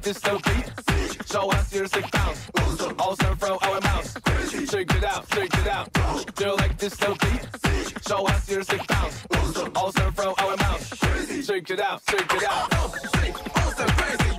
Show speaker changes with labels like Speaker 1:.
Speaker 1: this so beat? Show us your sick bounce. Also throw our mouse. Shake it out, shake it out. Do you like this so beat? Show us your sick bounce. Also throw our mouse. Shake it out, shake it out.
Speaker 2: Also crazy.